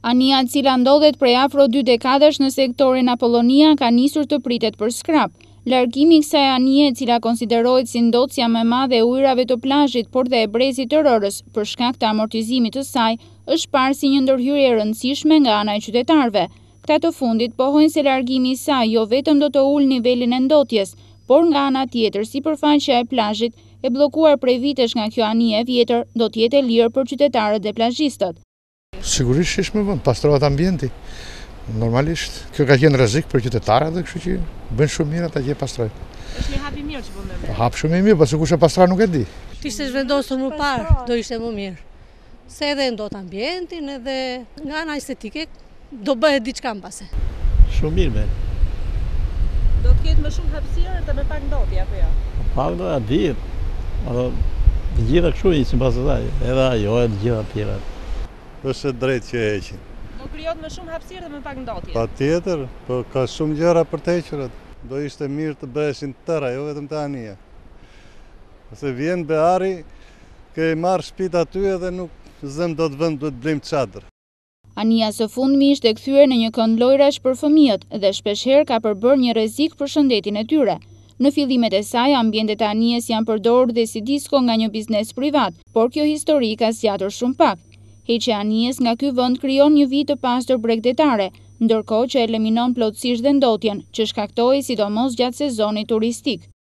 Ania, e cila ndodhet prej afro 2 dekadash në sektorin Apollonia, ka nisur të pritet për skrap. Largimi i kësaj anije, e cila konsiderohet si ndocja më e madhe e ujrave të plazhit, por dhe e brezit të Rërës, për shkak të amortizimit të saj, është parë si një ndërhyrje e rëndësishme nga ana e qytetarëve. Këta të fundit pohojnë se largimi i saj jo vetëm do të ulë nivelin e ndotjes, por nga ana tjetër sipërfaqja e plazhit e bllokuar prej vitesh nga kjo anije e vjetër do të jetë e lirë për qytetarët dhe plazhistët. Sigurisht është më vonë, pastrohet ambienti. Normalisht, kjo ka qenë rrezik për qytetarët dhe kështu që bën shumë mirë ata që pastrojnë. Është një hap i mirë që po ndodh. Hap shumë i mirë, po sigurisht e pastron nuk e di. Të ishte zhvendosur më parë, do ishte më mirë. Se edhe ndot ambientin edhe nga ana estetike do bëhet diçka mbase. Shumë mirë me. Do të ketë më shumë hapësirë dhe me pak ndotje apo jo? Pak do të di. Ato të gjitha kështu ishin pas asaj, edhe ajo e të gjitha tjerat. Është drejt që heqin. Do krijohet më shumë hapësirë dhe më pak ndotje. Patjetër, po ka shumë gjëra për të hequr. Do ishte mirë të bëheshin tëra, jo vetëm të anija. Se vjen behari, ke marrë shtëpitë aty edhe nuk zëm do të vend, duhet blejmë çadër. Anija së fundmi ishte kthyer në një kënd lojrash për fëmijët dhe shpeshherë ka përbërë një rrezik për shëndetin e tyre. Në fillimet e saj, ambientet e anijes janë përdorur dhe si disko nga një biznes privat, por kjo histori ka zgjatur shumë pak. Heqja e anijes nga ky vend krijon një vit të pastër bregdetare, ndërkohë që eliminon plotësisht dhe ndotjen, që shkaktohej sidomos gjatë sezonit turistik.